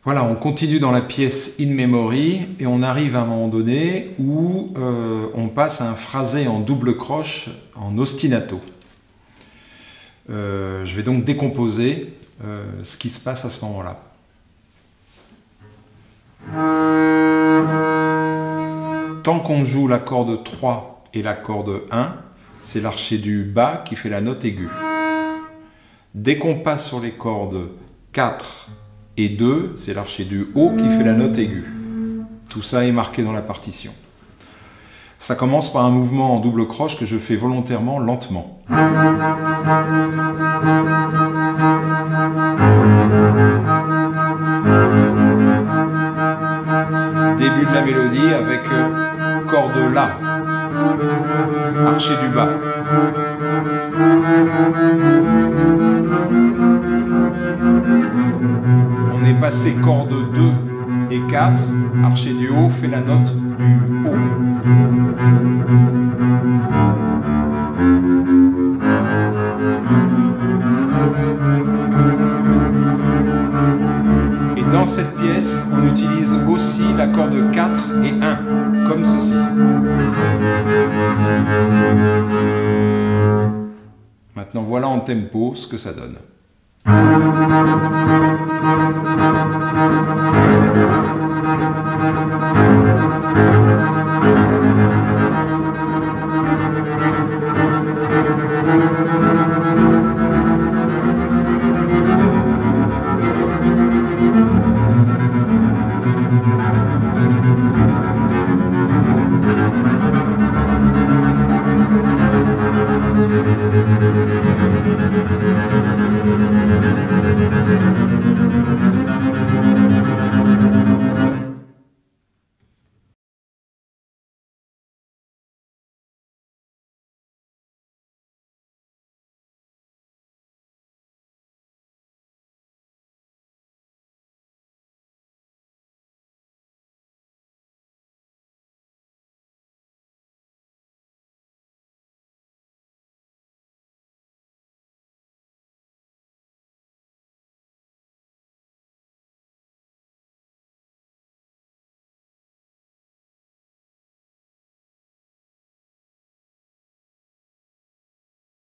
Voilà, on continue dans la pièce In Memory et on arrive à un moment donné où on passe à un phrasé en double croche en ostinato. Je vais donc décomposer ce qui se passe à ce moment-là. Tant qu'on joue la corde 3 et la corde 1, c'est l'archet du bas qui fait la note aiguë. Dès qu'on passe sur les cordes 4 et 2, c'est l'archet du haut qui fait la note aiguë. Tout ça est marqué dans la partition. Ça commence par un mouvement en double croche que je fais volontairement lentement. Début de la mélodie avec corde La, archet du bas. On est passé corde 2 et 4, archet du haut fait la note du haut. Et dans cette pièce, on utilise aussi la corde 4 et 1, comme ceci. Maintenant, voilà en tempo ce que ça donne.